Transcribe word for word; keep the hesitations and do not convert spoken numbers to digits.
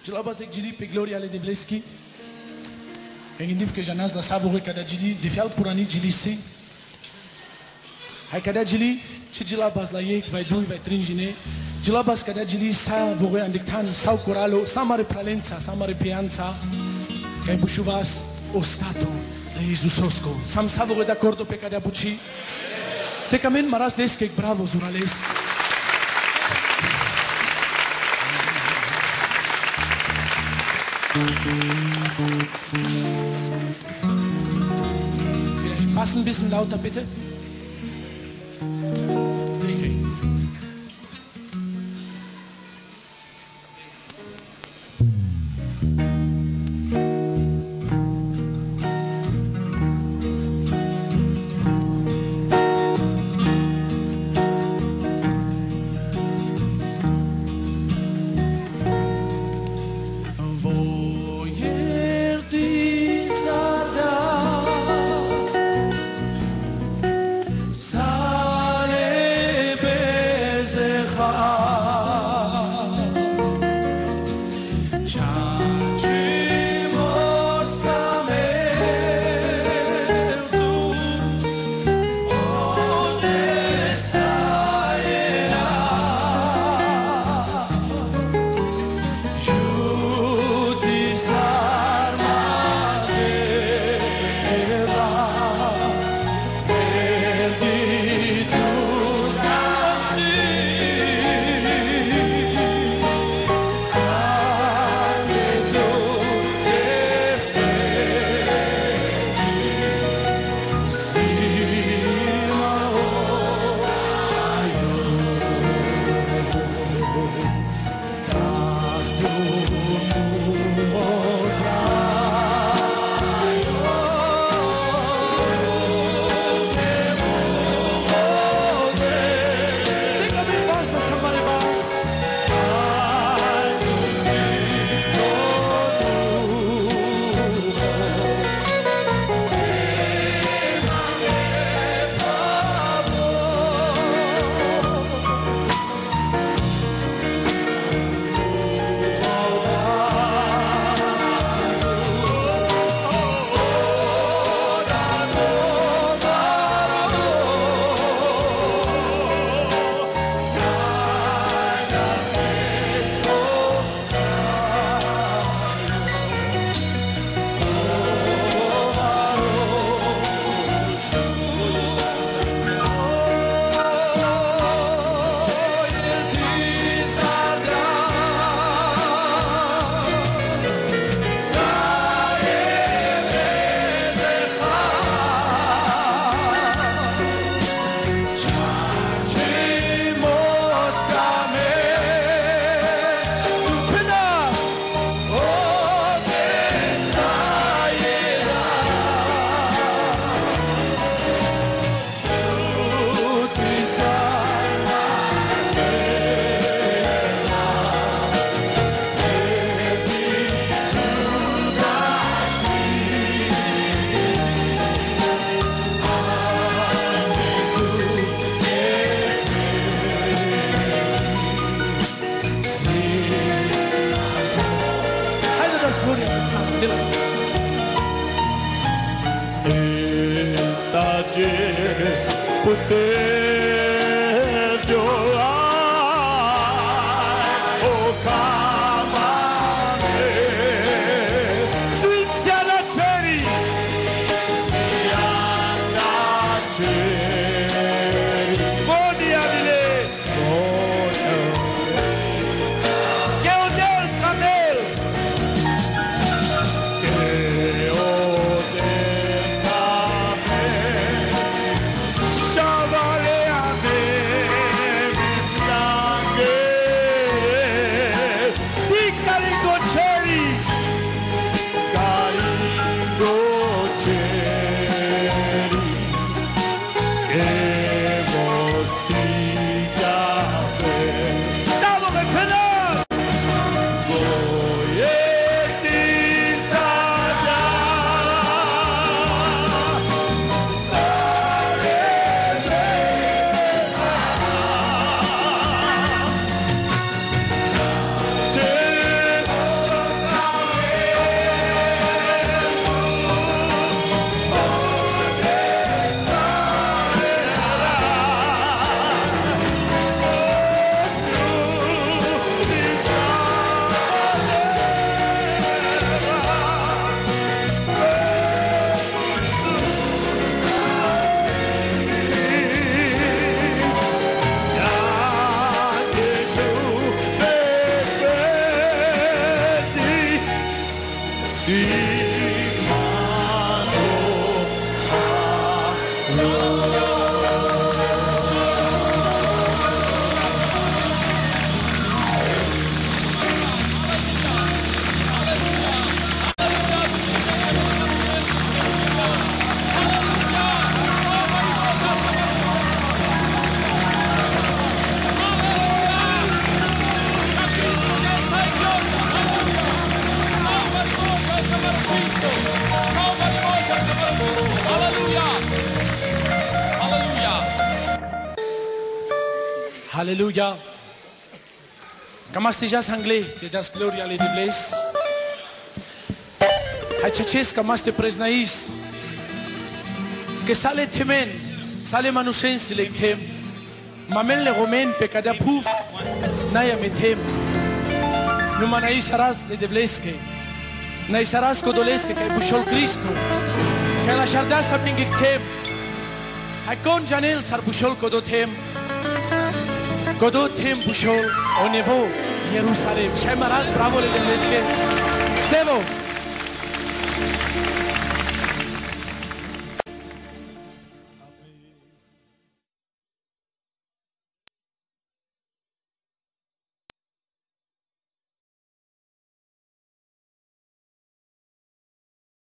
Jilaba sek jili pe Gloria le devleski. Engindif ke janaz la savore kada jili defial purani jili se. Hai kada jili ci jilabas la yek vai dui vai tringine. Jilabas kada jili savore andiktan sau coralo samare pralența samare pianța. Kai bushuvas ostatu le Isusosco. Sam savore d'accordo pe kada buci. Te camen maras deskek bravo zurales. Vielleicht passen ein bisschen lauter, bitte. Okay. Puter llorar, oh camane, Sviziana Ceri, Sviziana Ceri, Boniamile, Boniamile, Geodel Camel, Geodel Camel, Chaval. Alléluia. Comment déjà anglais, te das gloria alle devles. Aiceces comment te preznais. Que sale temen, sale manușensi le tem. Mamel le romen pe cadea puf. Naia me tem. Numai nai saras le devlesche. Nai saras codolesche che bușol Cristo. Che la șardea să pinghic tem. Hai con janel sar bușol codotem. Codotem bușol o nevo Ierusalem. Și ai maras bravo le devlesche. Stevo.